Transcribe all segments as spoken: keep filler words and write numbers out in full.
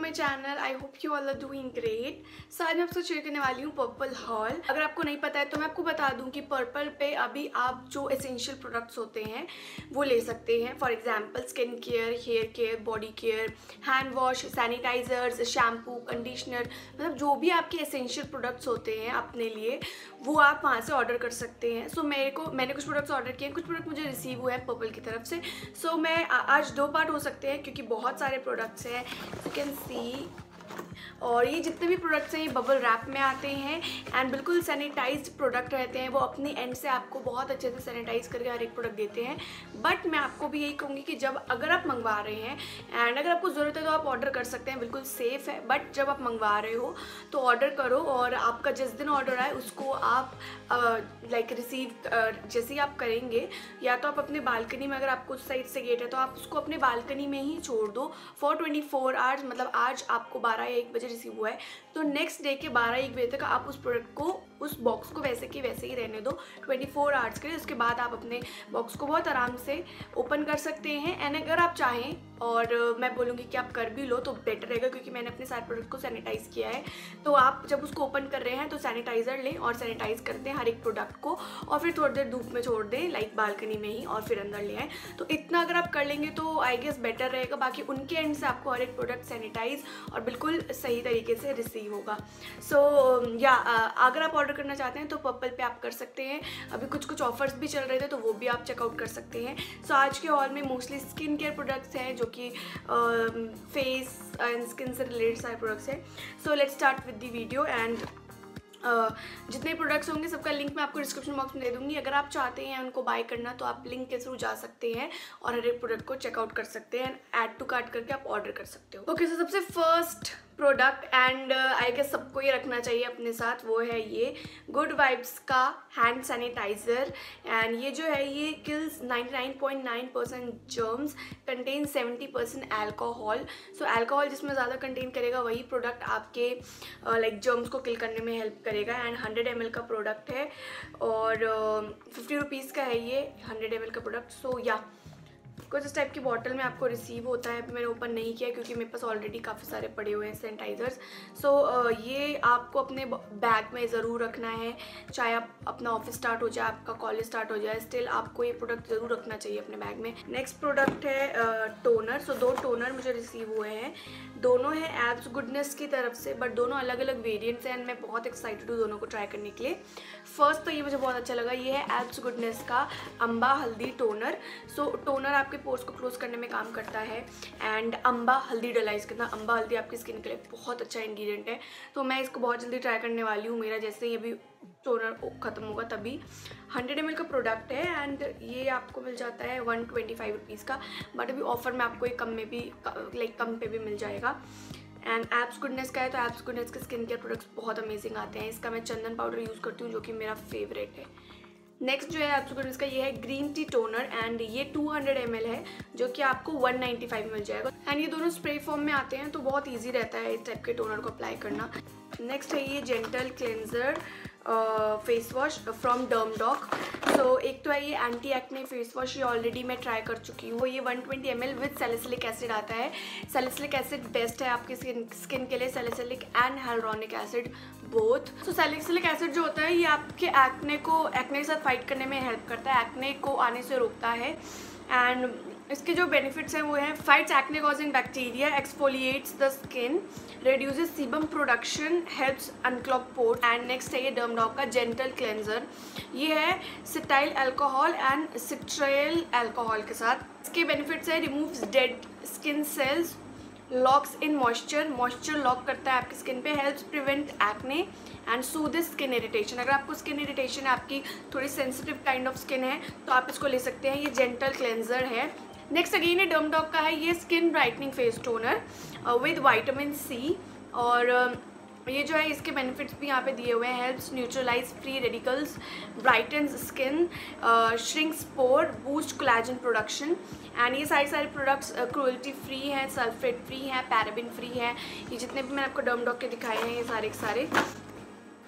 My channel. I hope you all are doing great. So आज मैं आपसे share करने वाली हूँ पर्पल हॉल। अगर आपको नहीं पता है तो मैं आपको बता दूँ कि पर्पल पे अभी आप जो एसेंशियल प्रोडक्ट्स होते हैं वो ले सकते हैं। For example skin care, hair care, body care, hand wash, sanitizers, shampoo, conditioner, मतलब जो भी आपके एसेंशियल प्रोडक्ट्स होते हैं अपने लिए वो आप वहाँ से ऑर्डर कर सकते हैं। सो so, मेरे को मैंने कुछ प्रोडक्ट्स ऑर्डर किए हैं, कुछ प्रोडक्ट मुझे रिसीव हुए हैं पर्पल की तरफ से। सो so, मैं आज दो पार्ट हो सकते हैं क्योंकि बहुत सारे प्रोडक्ट्स हैं, यू कैन सी। और ये जितने भी प्रोडक्ट्स हैं ये बबल रैप में आते हैं एंड बिल्कुल सैनिटाइज्ड प्रोडक्ट रहते हैं। वो अपनी एंड से आपको बहुत अच्छे से सैनिटाइज करके हर एक प्रोडक्ट देते हैं। बट मैं आपको भी यही कहूँगी कि जब अगर आप मंगवा रहे हैं एंड अगर आपको ज़रूरत है तो आप ऑर्डर कर सकते हैं, बिल्कुल सेफ़ है। बट जब आप मंगवा रहे हो तो ऑर्डर करो और आपका जिस दिन ऑर्डर आए उसको आप लाइक रिसीव जैसे ही आप करेंगे, या तो आप अपने बालकनी में, अगर आपको उस साइड से गेट है तो आप उसको अपने बालकनी में ही छोड़ दो फॉर ट्वेंटी फोर आवर्स। मतलब आज आपको बारह या एक बजे रिसीव हुआ है तो नेक्स्ट डे के बारह एक बजे तक आप उस प्रोडक्ट को, उस बॉक्स को वैसे कि वैसे ही रहने दो ट्वेंटी फोर आवर्स के लिए। उसके बाद आप अपने बॉक्स को बहुत आराम से ओपन कर सकते हैं। एंड अगर आप चाहें, और मैं बोलूँगी कि आप कर भी लो तो बेटर रहेगा क्योंकि मैंने अपने सारे प्रोडक्ट को सैनिटाइज़ किया है। तो आप जब उसको ओपन कर रहे हैं तो सैनिटाइज़र लें और सैनिटाइज़ करते हैं हर एक प्रोडक्ट को, और फिर थोड़ी देर धूप में छोड़ दें लाइक बालकनी में ही, और फिर अंदर ले आएँ। तो इतना अगर आप कर लेंगे तो आई गेस बेटर रहेगा। बाकी उनके एंड से आपको हर एक प्रोडक्ट सैनिटाइज और बिल्कुल सही तरीके से रिसीव होगा। सो so, या अगर आप ऑर्डर करना चाहते हैं तो पर्पल पे आप कर सकते हैं। अभी कुछ कुछ ऑफर्स भी चल रहे थे तो वो भी आप चेकआउट कर सकते हैं। सो so, आज के हॉल में मोस्टली स्किन केयर प्रोडक्ट्स हैं जो कि फेस एंड स्किन से रिलेटेड सारे प्रोडक्ट्स हैं। So let's start with the video. And Uh, जितने प्रोडक्ट्स होंगे सबका लिंक मैं आपको डिस्क्रिप्शन बॉक्स में दे दूंगी। अगर आप चाहते हैं उनको बाय करना तो आप लिंक के थ्रू जा सकते हैं और हर एक प्रोडक्ट को चेकआउट कर सकते हैं, ऐड टू कार्ट करके आप ऑर्डर कर सकते हो। ओके, सो सबसे first product and I guess सबको ये रखना चाहिए अपने साथ, वो है ये गुड वाइब्स का हैंड सैनिटाइज़र। एंड ये जो है ये kills ninety nine point nine percent germs, contain seventy percent alcohol. So alcohol जिसमें ज़्यादा कंटेन करेगा वही प्रोडक्ट आपके लाइक uh, जर्म्स को किल करने में हेल्प करेगा। एंड हंड्रेड एम एल का प्रोडक्ट है और फिफ्टी uh, रुपीज़ का है ये हंड्रेड एम एल का प्रोडक्ट। सो या कुछ इस टाइप की बॉटल में आपको रिसीव होता है। मैंने ओपन नहीं किया क्योंकि मेरे पास ऑलरेडी काफ़ी सारे पड़े हुए हैं सैनिटाइज़र्स। सो so, ये आपको अपने बैग में ज़रूर रखना है, चाहे आप अपना ऑफिस स्टार्ट हो जाए, आपका कॉलेज स्टार्ट हो जाए, स्टिल आपको ये प्रोडक्ट ज़रूर रखना चाहिए अपने बैग में। नेक्स्ट प्रोडक्ट है टोनर। सो so, दो टोनर मुझे रिसीव हुए हैं, दोनों हैं एब्स गुडनेस की तरफ से, बट दोनों अलग अलग वेरिएंट्स हैं एंड मैं बहुत एक्साइटेड हूँ दोनों को ट्राई करने के लिए। फर्स्ट तो ये मुझे बहुत अच्छा लगा, ये है एब्स गुडनेस का अम्बा हल्दी टोनर। सो so, टोनर आपके पोर्स को क्लोज करने में काम करता है एंड अम्बा हल्दी डलाइज करना। अम्बा हल्दी आपकी स्किन के लिए बहुत अच्छा इंग्रेडिएंट है, तो मैं इसको बहुत जल्दी ट्राई करने वाली हूँ। मेरा जैसे ही अभी टोनर ख़त्म होगा तभी। हंड्रेड एम एल का प्रोडक्ट है एंड ये आपको मिल जाता है वन ट्वेंटी फाइव रुपीज़ का, बट अभी ऑफर में आपको एक कम में भी लाइक कम पे भी मिल जाएगा। एंड एब्स गुडनेस का है, तो एब्स गुडनेस के स्किन केयर प्रोडक्ट्स बहुत अमेजिंग आते हैं। इसका मैं चंदन पाउडर यूज़ करती हूँ जो कि मेरा फेवरेट है। नेक्स्ट जो है एब्स गुडनेस का ये है ग्रीन टी टोनर एंड ये टू हंड्रेड एम एल है जो कि आपको वन नाइंटी फाइव में मिल जाएगा। एंड ये दोनों स्प्रे फॉर्म में आते हैं तो बहुत ईजी रहता है इस टाइप के टोनर को अप्लाई करना। नेक्स्ट है ये gentle cleanser face wash from Dermdoc. So एक तो है ये एंटी एक्ने फेस वॉश, ये ऑलरेडी मैं ट्राई कर चुकी हूँ। ये one twenty M L with salicylic acid आता है। सैलिसिलिक एसिड बेस्ट है आपकी स्किन स्किन के लिए, salicylic and hyaluronic acid both. So salicylic acid जो होता है ये आपके एक्ने को एक्ने के साथ फाइट करने में हेल्प करता है, एक्ने को आने से रोकता है। एंड इसके जो बेनिफिट्स हैं वो हैं fights acne causing bacteria, exfoliates the skin, reduces sebum production, helps unclog pores। And next है ये डर्मडॉक का जेंटल क्लेंजर। ये है cetyl alcohol and cetearyl alcohol के साथ। इसके बेनिफिट्स है removes dead skin cells, locks in moisture, moisture lock करता है आपकी स्किन पे, helps prevent acne and soothe skin irritation. अगर आपको स्किन इरिटेशन है, आपकी थोड़ी सेंसिटिव काइंड ऑफ स्किन है तो आप इसको ले सकते हैं। ये जेंटल क्लेंजर है। नेक्स्ट अगेन है डर्मडॉक का है ये skin brightening face toner with vitamin C. और uh, ये जो है इसके बेनिफिट्स भी यहाँ पे दिए हुए हैं, helps neutralize free radicals, brightens skin, shrinks pore, boost collagen production. And ये सारे सारे प्रोडक्ट्स क्रुएल्टी फ्री हैं, सल्फेट फ्री हैं, पैराबिन फ्री हैं। ये जितने भी मैंने आपको डर्मडॉक के दिखाए हैं ये सारे के सारे।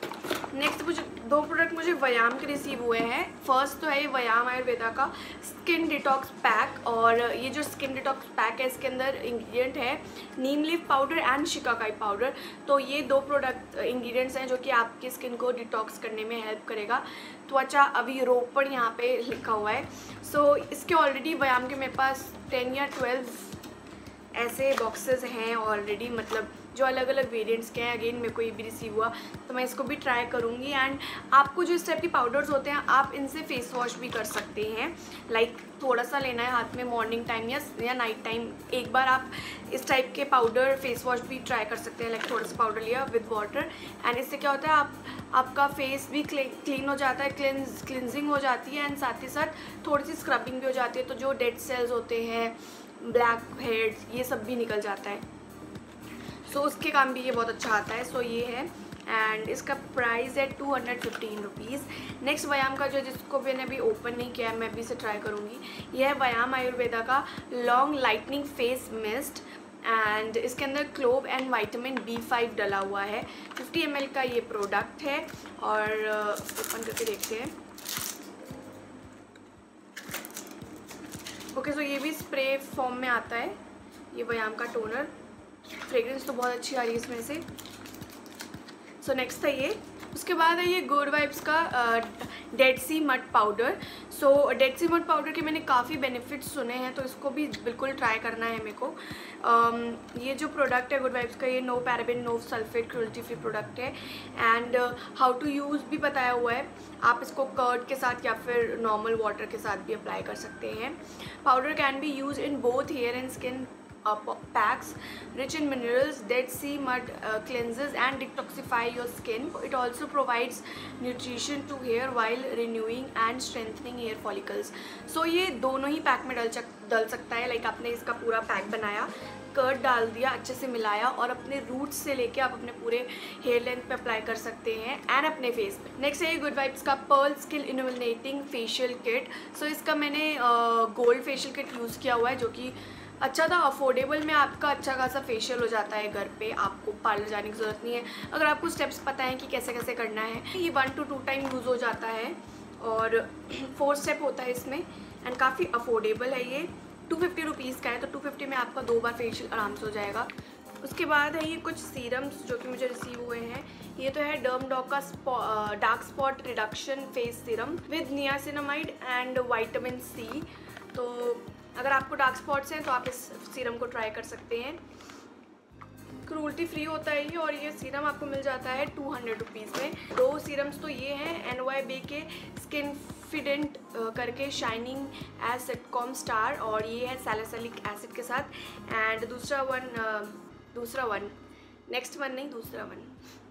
नेक्स्ट मुझे दो प्रोडक्ट मुझे व्यायाम के रिसीव हुए हैं। फर्स्ट तो है ये व्यायाम आयुर्वेदा का स्किन डिटॉक्स पैक, और ये जो स्किन डिटॉक्स पैक है इसके अंदर इंग्रेडिएंट है neem leaf powder and shikakai powder. तो ये दो प्रोडक्ट इंग्रेडिएंट्स हैं जो कि आपकी स्किन को डिटॉक्स करने में हेल्प करेगा। त्वचा अभिरोपण यहाँ पे लिखा हुआ है। सो so, इसके ऑलरेडी व्यायाम के मेरे पास टेन या ट्वेल्व ऐसे बॉक्सेस हैं ऑलरेडी, मतलब जो अलग अलग वेरिएंट्स के हैं। अगेन मेरे को ये भी रिसीव हुआ तो मैं इसको भी ट्राई करूँगी। एंड आपको जो इस टाइप के पाउडर्स होते हैं आप इनसे फेस वॉश भी कर सकते हैं। लाइक थोड़ा सा लेना है हाथ में मॉर्निंग टाइम या या नाइट टाइम, एक बार आप इस टाइप के पाउडर फेस वॉश भी ट्राई कर सकते हैं। लाइक थोड़ा सा पाउडर लिया विद वाटर, एंड इससे क्या होता है आप आपका फेस भी क्लीन हो जाता है, क्लिनज क्लिनजिंग हो जाती है, एंड साथ ही साथ थोड़ी सी स्क्रबिंग भी हो जाती है। तो जो डेड सेल्स होते हैं, ब्लैक हेड्स, ये सब भी निकल जाता है। सो so, उसके काम भी ये बहुत अच्छा आता है। सो so, ये है एंड इसका प्राइस है two hundred fifteen rupees. Next Vyayam का जो जिसको मैंने अभी ओपन नहीं किया है मैं भी इसे ट्राई करूँगी। यह है व्यायाम आयुर्वेदा का long lightning face mist, and इसके अंदर clove and vitamin B five डला हुआ है। फिफ्टी एम एल का ये प्रोडक्ट है और ओपन करके देखते हैं। ओके, सो ये भी स्प्रे फॉर्म में आता है ये व्यायाम का टोनर। फ्रेग्रेंस तो बहुत अच्छी आ रही है इसमें से। सो नेक्स्ट है ये। उसके बाद है ये गुड वाइब्स का Dead Sea mud powder. So Dead Sea mud powder के मैंने काफ़ी बेनिफिट्स सुने हैं तो इसको भी बिल्कुल ट्राई करना है मेरे को। um, ये जो प्रोडक्ट है गुड वाइब्स का, ये no paraben no sulphate cruelty free product है। एंड हाउ टू यूज़ भी बताया हुआ है। आप इसको कर्ड के साथ या फिर नॉर्मल वाटर के साथ भी अप्लाई कर सकते हैं। Powder can be use in both hair and skin Uh, packs rich in minerals. Dead Sea Mud uh, cleanses and detoxify your skin. It also provides nutrition to hair while renewing and strengthening hair follicles. So ये दोनों ही pack में डल डल सकता है। Like आपने इसका पूरा pack बनाया, curd डाल दिया, अच्छे से मिलाया और अपने रूट्स से लेके आप अपने पूरे हेयर लेंथ पे अप्लाई कर सकते हैं एंड अपने फेस पे। नेक्स्ट है गुड वाइब्स का pearl skin illuminating facial kit. So इसका मैंने गोल्ड फेशियल किट यूज़ किया हुआ है जो कि अच्छा था, अफोर्डेबल में आपका अच्छा खासा फेशियल हो जाता है घर पे, आपको पार्लर जाने की ज़रूरत नहीं है। अगर आपको स्टेप्स पता है कि कैसे कैसे करना है। ये one to two time use हो जाता है और फोर स्टेप होता है इसमें एंड काफ़ी अफोर्डेबल है। ये टू फिफ्टी रुपीज़ का है तो टू फिफ्टी में आपका दो बार फेशियल आराम से हो जाएगा। उसके बाद है ये कुछ सीरम्स जो कि मुझे रिसीव हुए हैं। ये तो है डर्म डॉक का dark spot reduction face serum with niacinamide and vitamin C. तो अगर आपको डार्क स्पॉट्स हैं तो आप इस सीरम को ट्राई कर सकते हैं। क्रूल्टी फ्री होता है ये और ये सीरम आपको मिल जाता है टू हंड्रेड रुपीज़ में। दो सीरम्स तो ये हैं एन वाई बे के स्किन फिडेंट करके शाइनिंग एज सिटकॉम स्टार, और ये है सैलिसिलिक एसिड के साथ। एंड दूसरा वन दूसरा वन नेक्स्ट वन नहीं दूसरा one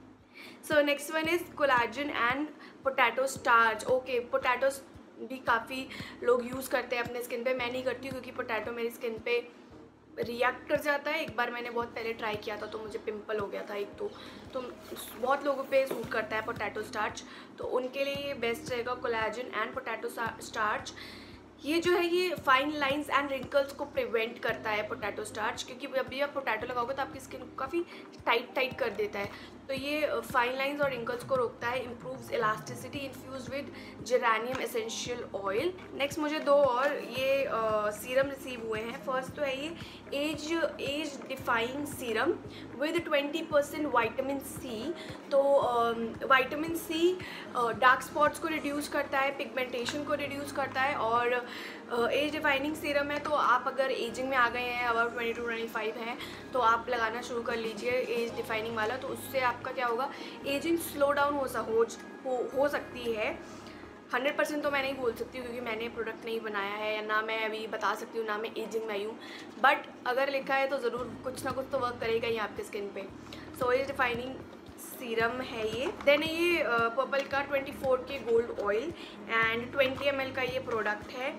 so next one is collagen and potato starch. Okay, potato भी काफ़ी लोग यूज़ करते हैं अपने स्किन पे। मैं नहीं करती हूँ क्योंकि पोटैटो मेरी स्किन पे रिएक्ट कर जाता है। एक बार मैंने बहुत पहले ट्राई किया था तो मुझे पिंपल हो गया था एक तो तो बहुत लोगों पे सूट करता है पोटैटो स्टार्च, तो उनके लिए ये बेस्ट रहेगा कोलाजन एंड पोटैटो स्टार्च। ये जो है ये फाइन लाइंस एंड रिंकल्स को प्रिवेंट करता है पोटैटो स्टार्च, क्योंकि जब भी आप पोटैटो लगाओगे तो आपकी स्किन को काफ़ी टाइट टाइट कर देता है। तो ये फाइन लाइंस और रिंकल्स को रोकता है। Improves elasticity infused with geranium essential oil. Next मुझे दो और ये सीरम रिसीव हुए हैं। फर्स्ट तो है ये age age defying serum with twenty percent vitamin C. तो वाइटामिन सी डार्क स्पॉट्स को रिड्यूस करता है, पिगमेंटेशन को रिड्यूस करता है और एज डिफाइनिंग सीरम है। तो आप अगर एजिंग में आ गए हैं, about twenty to twenty five हैं, तो आप लगाना शुरू कर लीजिए एज डिफाइनिंग वाला। तो उससे आपका क्या होगा, एजिंग स्लो डाउन हो हो, हो, हो सकती है। हंड्रेड परसेंट तो मैं नहीं बोल सकती क्योंकि मैंने प्रोडक्ट नहीं बनाया है, या ना मैं अभी बता सकती हूँ, ना मैं एजिंग में आई हूँ, बट अगर लिखा है तो ज़रूर कुछ ना कुछ तो वर्क करेगा ही आपके स्किन पे। सो एज डिफाइनिंग सीरम है ये। देन ये पर्पल का twenty four K gold oil and twenty M L का ये प्रोडक्ट है।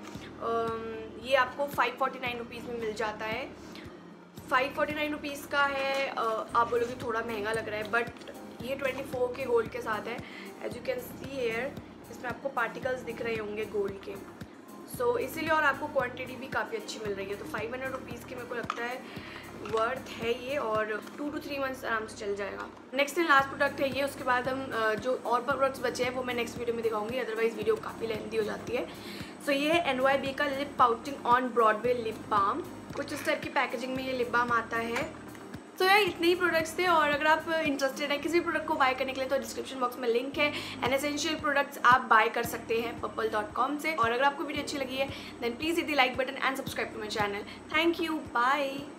uh, ये आपको फाइव फोर्टी नाइन रुपीज़ में मिल जाता है। फाइव फोर्टी नाइन रुपीज़ का है। uh, आप बोलोगे थोड़ा महंगा लग रहा है, बट ये ट्वेंटी फोर के गोल्ड के साथ है। As you can see here इसमें आपको पार्टिकल्स दिख रहे होंगे गोल्ड के, सो so, इसीलिए और आपको क्वांटिटी भी काफ़ी अच्छी मिल रही है। तो फाइव हंड्रेड रुपीज़ की मेरे को लगता है वर्थ है ये, और टू टू थ्री मंथ्स आराम से चल जाएगा। नेक्स्ट एंड लास्ट प्रोडक्ट है ये। उसके बाद हम जो और प्रोडक्ट्स बचे हैं वो मैं नेक्स्ट वीडियो में दिखाऊंगी, अदरवाइज वीडियो काफ़ी लेंथी हो जाती है। सो ये है एन वाई बी का lip pouting on Broadway lip balm. कुछ इस टाइप की पैकेजिंग में ये लिप बाम आता है। तो यार इतने ही प्रोडक्ट्स थे, और अगर आप इंटरेस्टेड हैं किसी प्रोडक्ट को बाय करने के लिए तो डिस्क्रिप्शन बॉक्स में लिंक है। एन एसेंशियल प्रोडक्ट्स आप बाय कर सकते हैं पर्पल डॉट कॉम से। और अगर आपको वीडियो अच्छी लगी है then please hit the like button and subscribe to my channel. Thank you, bye.